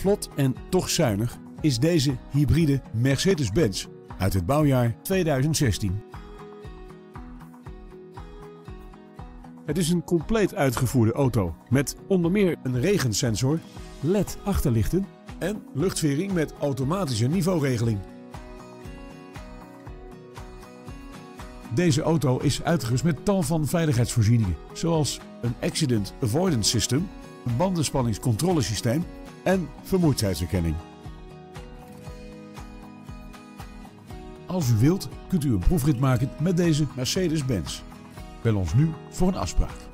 Vlot en toch zuinig is deze hybride Mercedes-Benz uit het bouwjaar 2016. Het is een compleet uitgevoerde auto met onder meer een regensensor, LED-achterlichten en luchtvering met automatische niveauregeling. Deze auto is uitgerust met tal van veiligheidsvoorzieningen, zoals een Accident Avoidance System, een bandenspanningscontrolesysteem en vermoeidheidsherkenning. Als u wilt, kunt u een proefrit maken met deze Mercedes-Benz. Bel ons nu voor een afspraak.